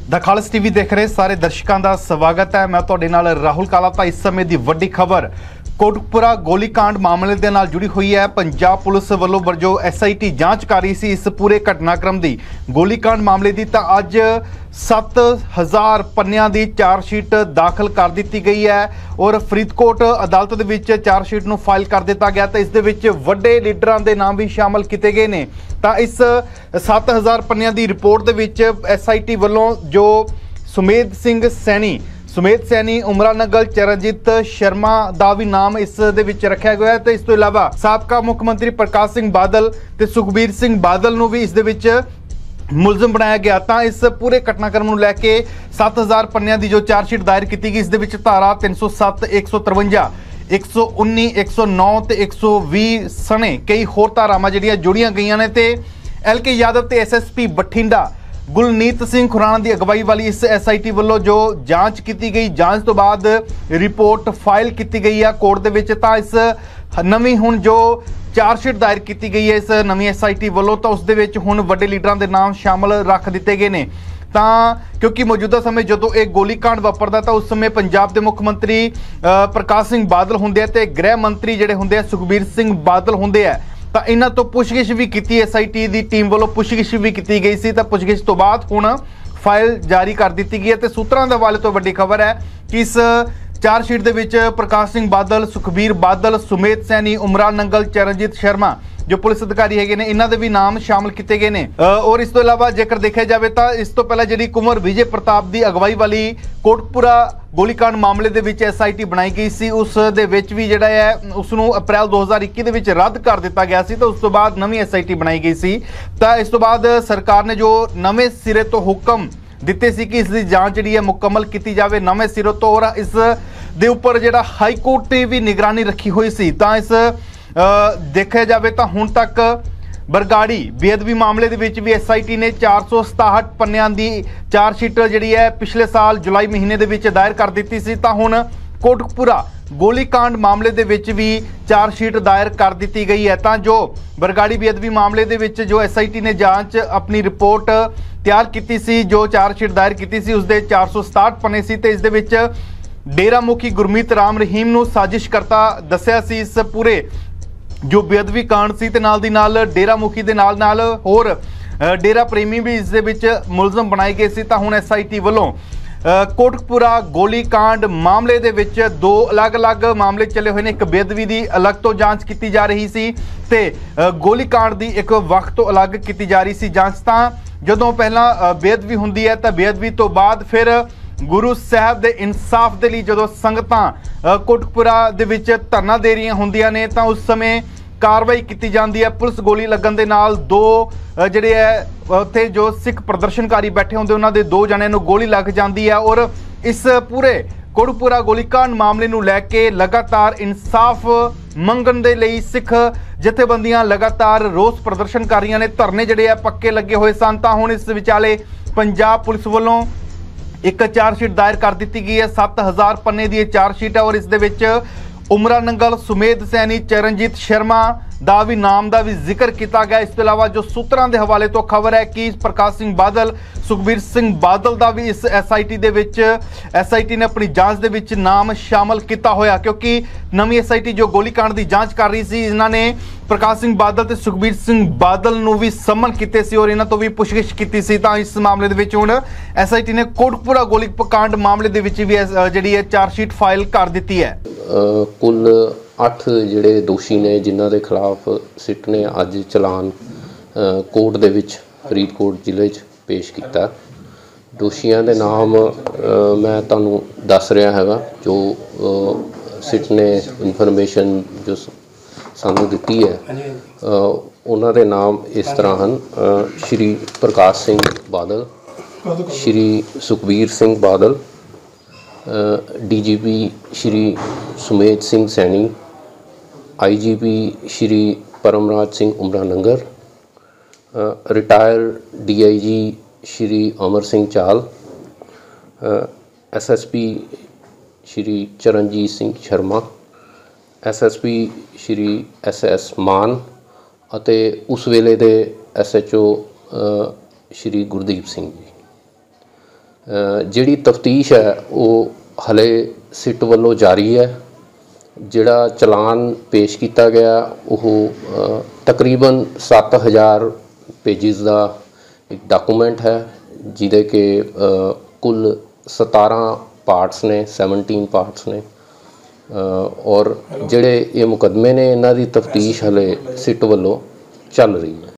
The खालस TV देख रहे सारे दर्शकों का स्वागत है। मैं तुहाडे नाल राहुल काला। तो इस समय की वड्डी खबर कोटकपुरा गोलीकांड मामले के नाल जुड़ी हुई है। पंजाब पुलिस वालों जो SIT जांच कर रही सी इस पूरे घटनाक्रम की गोलीकांड मामले की, तो अज 7000 पन्नियां की चार्जशीट दाखिल कर दी गई है और फरीदकोट अदालत दे विच चार्जशीट नूं फाइल कर दिता गया। तो इस दे विच वड्डे लीडरां दे नाम भी शामिल किए गए ने। तो इस 7000 पन्नियां की रिपोर्ट दे विच SIT वालों जो सुमेध सैनी उमरा नंगल चरणजीत शर्मा का भी नाम इस दे विच रखा गया है। तो इस तो इलावा साबका मुख्य मंत्री प्रकाश सिंह बादल ते सुखबीर सिंह बादल नूं भी इस दे विच मुलजम बनाया गया। तो इस पूरे घटनाक्रम को लैके 7000 पन्नियां की जो चार्जशीट दायर की गई, इस दे विच धारा 307 153 119 109 ते 120 सने कई होर धारावां जिहड़ियां जुड़ियां गईयां ने। ते LK यादव ते SSP बठिंडा गुलनीत सिंह खुराना की अगवाई वाली इस SIT वालों जो जांच की गई, जांच तो बाद रिपोर्ट फाइल की गई है कोर्ट दे विच। तां इस नवीं हुण जो चार्जशीट दायर की गई है इस नवीं SIT वालों, तो उस दे विच हुण वड्डे लीडरां दे नाम शामिल रख दिते गए ने। क्योंकि मौजूदा समय जो एक गोलीकांड वापरदा तो उस समय पंजाब के मुख्य मंत्री प्रकाश सिंह बादल होंदे ते गृह मंत्री जिहड़े होंदे सुखबीर सिंह बादल होंदे है। तो इन्हां तो पुछगिछ भी की SIT की टीम वालों पुछगिछ भी की गई सी। तो पुछगिछ तो बाद हुण फाइल जारी कर दी गई है। तो सूत्रां दे हवाले तो वड्डी खबर है कि इस चार्जशीट दे विच प्रकाश सिंह बादल, सुखबीर बादल, सुमेध सैनी, उमरा नंगल, चरणजीत शर्मा जो पुलिस अधिकारी है ने, इन्हां दे भी नाम शामिल किए गए हैं। और इस तो इलावा जेकर देखा जाए तो इस तो पहले जी कुंवर विजय प्रताप की अगवाई वाली कोटकपुरा गोलीकांड मामले के विच SIT बनाई गई सी, उस दे विच भी जिहड़ा है उसनूं अप्रैल 2021 दे विच रद्द कर दिता गया सी। तो उस तो बाद नवीं SIT बनाई गई सी। तो इस तो बाद सरकार ने जो नवे सिरे तो हुक्म दिते सी कि इसकी जांच जिहड़ी है मुकम्मल की जाए नवे सिरों तो, और इस दे उपर जिहड़ा हाई कोर्ट ने भी निगरानी रखी हुई सी। तो इस देखा जाए तो हुण तक बरगाड़ी बेअदबी मामले के भी SIT ने 467 पन्नियां की चार्जशीट जिहड़ी है पिछले साल जुलाई महीने के विच दायर कर दी सी। तो हुण कोटकपुरा गोलीकांड मामले के विच भी चार्जशीट दायर कर दी गई है। तो जो बरगाड़ी बेअदबी मामले के विच जो SIT ने जांच अपनी रिपोर्ट तैयार की सी, जो चार्जशीट दायर की सी उसके 467 पन्ने सी। तो इस दे विच डेरा मुखी गुरमीत राम रहीम नूं साजिशकर्ता दस्सिया सी इस पूरे जो बेअदबी कांड सी। ते नाल दी नाल डेरा मुखी दे नाल नाल होर डेरा प्रेमी भी इस दे विच मुलजम बनाए गए सी। तां हुण SIT वालों कोटकपुरा गोलीकांड मामले दे विच दो अलग अलग मामले चले हुए हैं। एक बेअदबी की अलग तो जांच की जा रही सी ते गोलीकांड की एक वक्त तो अलग की जा रही सी जांच। तां जदों पहला बेअदबी हुंदी है तो बेअदबी तो बाद फिर गुरु साहब दे इंसाफ दे लई जदों संगतां कोटकपुरा दे विच धरना दे रही होंदियां ने तां उस समय कार्रवाई की जाती है। पुलिस गोली लगन दे नाल दो जिहड़े है उत्थे जो सिख प्रदर्शनकारी बैठे होंदे उन्हां दे दो जणिਆਂ नूं गोली लग जाती है। और इस पूरे कोटकपुरा गोलीकांड मामले नूं लैके लगातार इंसाफ मंगण दे लई सिख जथेबंदियां लगातार रोस प्रदर्शनकारियों ने धरने जिहड़े है पक्के लगे हुए सन। तां हुण इस विचाले पंजाब पुलिस वालों एक चार्जशीट दायर कर दी गई है। 7000 पन्ने की चार्जशीट है और इस दे विच उमरा नंगल, सुमेध सैनी, चरणजीत शर्मा का भी नाम का भी जिक्र किया गया। इस अलावा जो सूत्रां के हवाले तो खबर है कि प्रकाश सिंह बादल, सुखबीर सिंह बादल का भी इस SIT ने अपनी जांच दे विच नाम शामिल किया होया, क्योंकि नवीं SIT जो गोलीकांड की जांच कर रही सी इन्होंने प्रकाश सिंह बादल ते सुखबीर सिंह बादल नूं भी समन किए सी और इन्हां तो भी पुछगिछ की सी। तां इस मामले दे विच हुण SIT ने कोटकपुरा गोलीकांड मामले दे विच भी जिहड़ी है चार्जशीट फाइल कर दी है। कुल 8 ਜਿਹੜੇ ਦੋਸ਼ੀ ਨੇ ਜਿਨ੍ਹਾਂ ਦੇ ਖਿਲਾਫ ਸਿੱਟ ਨੇ ਅੱਜ ਚਲਾਨ ਕੋਰਟ ਦੇ ਵਿੱਚ ਫਰੀਦਕੋਟ ਜ਼ਿਲ੍ਹੇ 'ਚ ਪੇਸ਼ ਕੀਤਾ। ਦੋਸ਼ੀਆਂ ਦੇ ਨਾਮ ਮੈਂ ਤੁਹਾਨੂੰ ਦੱਸ ਰਿਹਾ ਹੈਗਾ ਜੋ ਸਿੱਟ ਨੇ ਇਨਫੋਰਮੇਸ਼ਨ ਜੋ ਸਾਨੂੰ ਦਿੱਤੀ ਹੈ। ਉਹਨਾਂ ਦੇ ਨਾਮ ਇਸ ਤਰ੍ਹਾਂ ਹਨ: ਸ਼੍ਰੀ ਪ੍ਰਕਾਸ਼ ਸਿੰਘ ਬਾਦਲ, ਸ਼੍ਰੀ Sukhbir Singh Badal, DGP Shri Sumedh Singh Saini, IGP Shri Parmraj Singh Umra Nangar, retired DIG Shri Amar Singh Chal, SSP Shri Charanjit Singh Sharma, SSP Shri SS मान ਅਤੇ उस वेले दे SHO श्री गुरदीप सिंह जी। ਜਿਹੜੀ ਤਫਤੀਸ਼ ਹੈ ਉਹ ਹਲੇ ਸਿੱਟ ਵੱਲੋਂ ਜਾਰੀ ਹੈ। ਜਿਹੜਾ ਚਲਾਨ ਪੇਸ਼ ਕੀਤਾ ਗਿਆ ਉਹ ਤਕਰੀਬਨ 7000 ਪੇਜਿਸ ਦਾ ਇੱਕ ਡਾਕੂਮੈਂਟ ਹੈ, ਜਿਹਦੇ ਕਿ ਕੁੱਲ 17 ਪਾਰਟਸ ਨੇ, 17 ਪਾਰਟਸ ਨੇ। ਔਰ ਜਿਹੜੇ ਇਹ ਮੁਕੱਦਮੇ ਨੇ ਇਹਨਾਂ ਦੀ ਤਫਤੀਸ਼ ਹਲੇ ਸਿੱਟ ਵੱਲੋਂ ਚੱਲ ਰਹੀ ਹੈ।